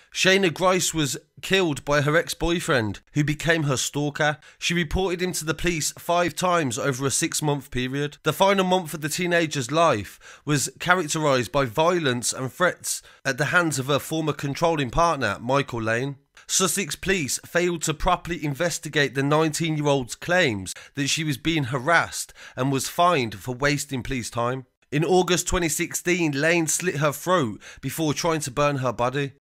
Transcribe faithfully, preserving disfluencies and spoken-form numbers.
Shayna Grice was killed by her ex-boyfriend, who became her stalker. She reported him to the police five times over a six-month period. The final month of the teenager's life was characterised by violence and threats at the hands of her former controlling partner, Michael Lane. Sussex police failed to properly investigate the nineteen-year-old's claims that she was being harassed and was fined for wasting police time. In August twenty sixteen, Lane slit her throat before trying to burn her body.